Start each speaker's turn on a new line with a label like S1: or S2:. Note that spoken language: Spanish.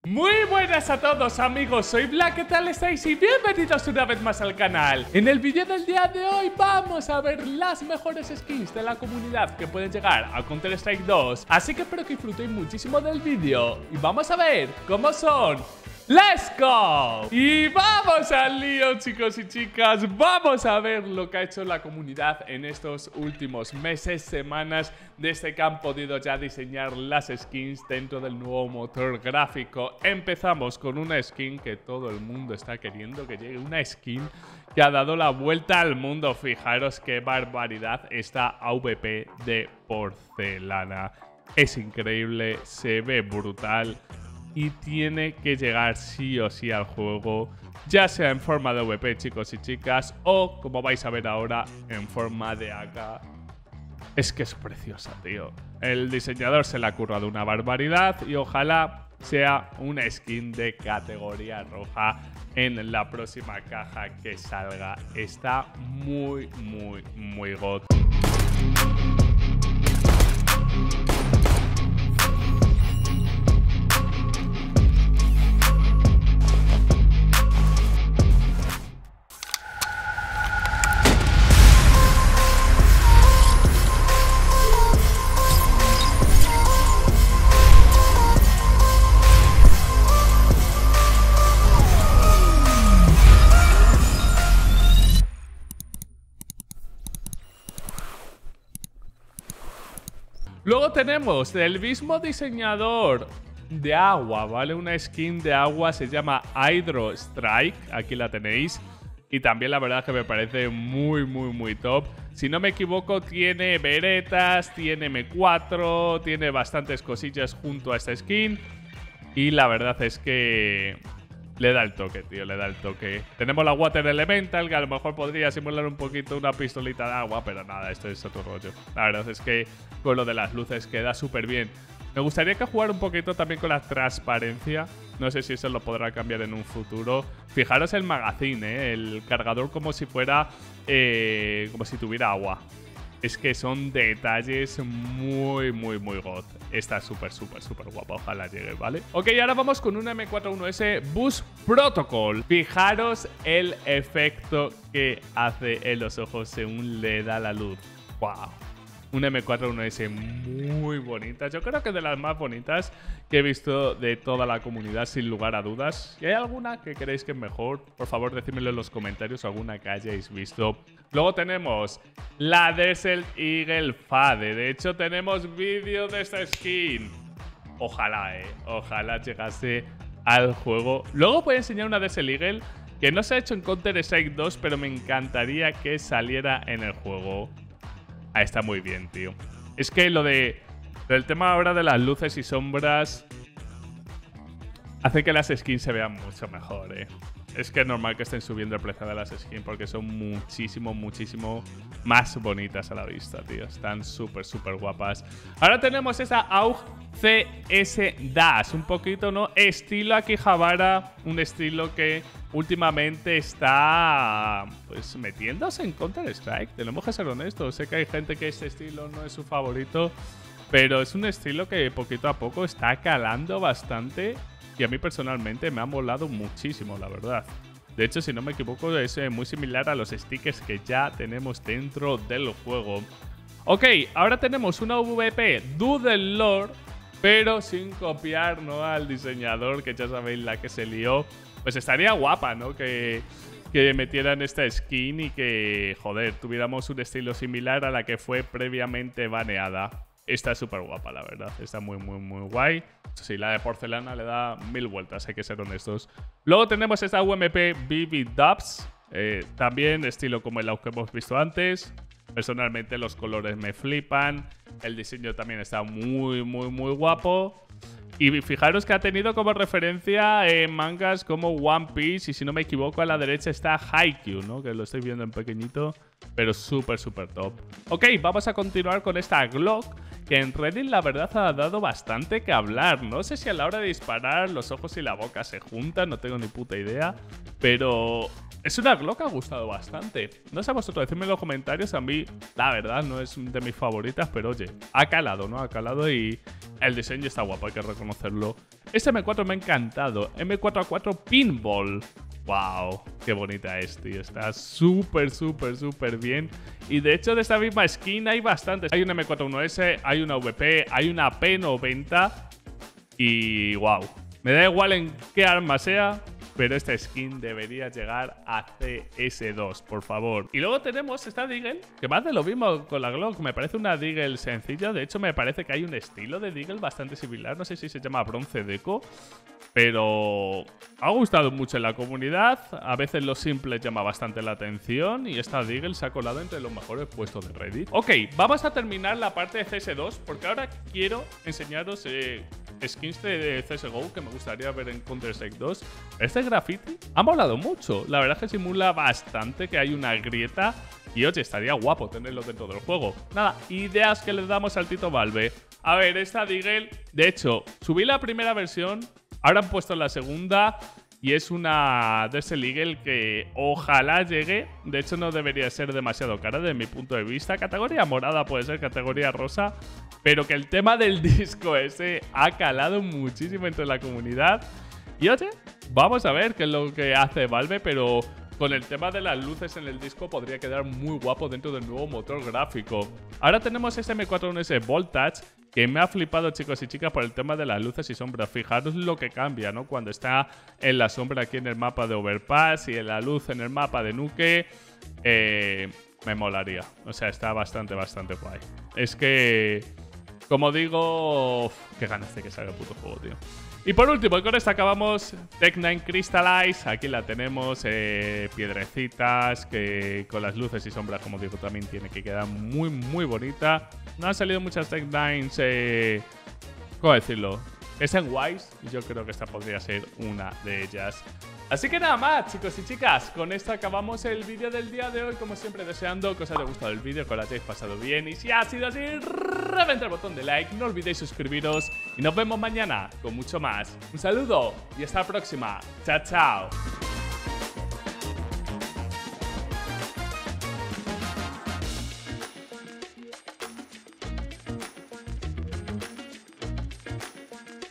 S1: Muy buenas a todos amigos, soy Black, ¿qué tal estáis? Y bienvenidos una vez más al canal. En el vídeo del día de hoy vamos a ver las mejores skins de la comunidad que pueden llegar a Counter-Strike 2. Así que espero que disfrutéis muchísimo del vídeo y vamos a ver cómo son. ¡Let's go! Y vamos al lío, chicos y chicas. Vamos a ver lo que ha hecho la comunidad en estos últimos meses, semanas, desde que han podido ya diseñar las skins dentro del nuevo motor gráfico. Empezamos con una skin que todo el mundo está queriendo que llegue, una skin que ha dado la vuelta al mundo. Fijaros qué barbaridad, esta AWP de porcelana. Es increíble, se ve brutal y tiene que llegar sí o sí al juego, ya sea en forma de AWP, chicos y chicas, o como vais a ver ahora, en forma de AK. Es que es preciosa, tío. El diseñador se le ha currado una barbaridad y ojalá sea una skin de categoría roja en la próxima caja que salga. Está muy god. Luego tenemos del mismo diseñador de agua, ¿vale? Una skin de agua, se llama Hydro Strike, aquí la tenéis. Y también la verdad que me parece muy top. Si no me equivoco, tiene veretas, tiene M4, tiene bastantes cosillas junto a esta skin. Y la verdad es que le da el toque, tío, le da el toque. Tenemos la Water Elemental, que a lo mejor podría simular un poquito una pistolita de agua, pero nada, esto es otro rollo. La verdad es que con lo de las luces queda súper bien. Me gustaría que jugara un poquito también con la transparencia. No sé si eso lo podrá cambiar en un futuro. Fijaros el magazine, el cargador como si fuera, como si tuviera agua. Es que son detalles muy god. Está súper guapa. Ojalá llegue, ¿vale? Ok, ahora vamos con un M41S Boost Protocol. Fijaros el efecto que hace en los ojos según le da la luz. ¡Wow! Un M41S muy bonita. Yo creo que de las más bonitas que he visto de toda la comunidad, sin lugar a dudas. Si hay alguna que queréis que es mejor, por favor decídmelo en los comentarios, alguna que hayáis visto. Luego tenemos la Desert Eagle Fade. De hecho, tenemos vídeo de esta skin. Ojalá, ojalá llegase al juego. Luego voy a enseñar una Desert Eagle que no se ha hecho en Counter-Strike 2, pero me encantaría que saliera en el juego. Ah, está muy bien, tío. Es que lo del tema ahora de las luces y sombras hace que las skins se vean mucho mejor, Es que es normal que estén subiendo el precio de las skins porque son muchísimo más bonitas a la vista, tío. Están súper guapas. Ahora tenemos esa AUG CS Dash. Un poquito, ¿no? Estilo Akihabara. Un estilo que últimamente está, pues, metiéndose en Counter-Strike. Tenemos que ser honestos. Sé que hay gente que este estilo no es su favorito, pero es un estilo que poquito a poco está calando bastante. Y a mí personalmente me ha molado muchísimo, la verdad. De hecho, si no me equivoco, es muy similar a los stickers que ya tenemos dentro del juego. Ok, ahora tenemos una VP Doodle Lord, pero sin copiar, ¿no?, al diseñador, que ya sabéis la que se lió. Pues estaría guapa, ¿no?, que metieran esta skin y que, joder, tuviéramos un estilo similar a la que fue previamente baneada. Está súper guapa, la verdad. Está muy guay. Sí, la de porcelana le da 1000 vueltas, hay que ser honestos. Luego tenemos esta UMP BB Dubs. También estilo como el que hemos visto antes. Personalmente los colores me flipan. El diseño también está muy guapo. Y fijaros que ha tenido como referencia mangas como One Piece. Y si no me equivoco, a la derecha está Haikyuu, ¿no?, que lo estoy viendo en pequeñito, pero súper top. Ok, vamos a continuar con esta Glock, que en Reddit la verdad ha dado bastante que hablar. No sé si a la hora de disparar los ojos y la boca se juntan, no tengo ni puta idea, pero es una Glock que ha gustado bastante. No sé a vosotros, decidme en los comentarios. A mí, la verdad, no es de mis favoritas, pero oye, ha calado, ¿no? Ha calado y el diseño está guapo, hay que reconocerlo. Este M4 me ha encantado. M4A4 Pinball. ¡Wow! ¡Qué bonita es, tío! Está súper, súper, súper bien. Y de hecho, de esta misma skin hay bastantes. Hay una M41S, hay una VP, hay una P90. Y ¡wow! Me da igual en qué arma sea, pero esta skin debería llegar a CS2, por favor. Y luego tenemos esta Deagle, que más de lo mismo con la Glock. Me parece una Deagle sencilla. De hecho, me parece que hay un estilo de Deagle bastante similar. No sé si se llama Bronce Deco, pero ha gustado mucho en la comunidad. A veces lo simple llama bastante la atención y esta Deagle se ha colado entre los mejores puestos de Reddit. Ok, vamos a terminar la parte de CS2 porque ahora quiero enseñaros skins de CSGO que me gustaría ver en Counter-Strike 2. Este graffiti ha molado mucho. La verdad es que simula bastante que hay una grieta y oye, estaría guapo tenerlo dentro del juego. Nada, ideas que le damos al Tito Valve. A ver, esta Deagle, de hecho, subí la primera versión. Ahora han puesto la segunda y es una Desert Eagle que ojalá llegue. De hecho, no debería ser demasiado cara desde mi punto de vista. Categoría morada puede ser, categoría rosa. Pero que el tema del disco ese ha calado muchísimo entre la comunidad. Y oye, vamos a ver qué es lo que hace Valve, pero con el tema de las luces en el disco podría quedar muy guapo dentro del nuevo motor gráfico. Ahora tenemos este M41S Voltage, que me ha flipado, chicos y chicas, por el tema de las luces y sombras. Fijaros lo que cambia, ¿no? Cuando está en la sombra aquí en el mapa de Overpass y en la luz en el mapa de Nuke, me molaría. O sea, está bastante, bastante guay. Es que, como digo, qué ganas de que salga el puto juego, tío. Y por último, y con esto acabamos, Tech9 Crystallize. Aquí la tenemos, piedrecitas, que con las luces y sombras, como digo, también tiene que quedar muy, muy bonita. No han salido muchas Tech9s, ¿cómo decirlo? Están guays, y yo creo que esta podría ser una de ellas. Así que nada más, chicos y chicas, con esto acabamos el vídeo del día de hoy. Como siempre, deseando que os haya gustado el vídeo, que os lo hayáis pasado bien. Y si ha sido así, reventad el botón de like, no olvidéis suscribiros. Y nos vemos mañana con mucho más. Un saludo y hasta la próxima. Chao, chao.